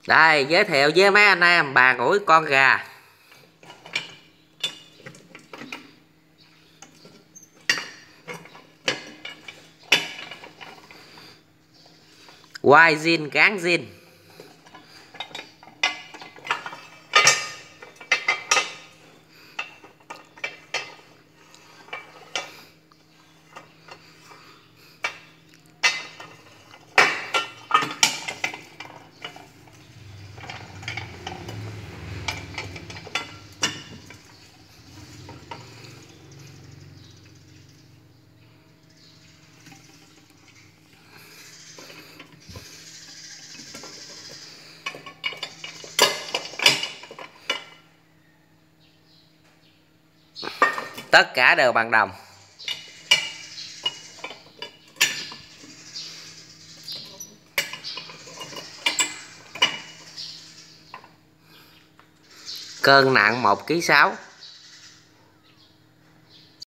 Đây, giới thiệu với mấy anh em bàn ủi con gà. Quai zin cán zin. Tất cả đều bằng đồng. Cân nặng 1,6 kg.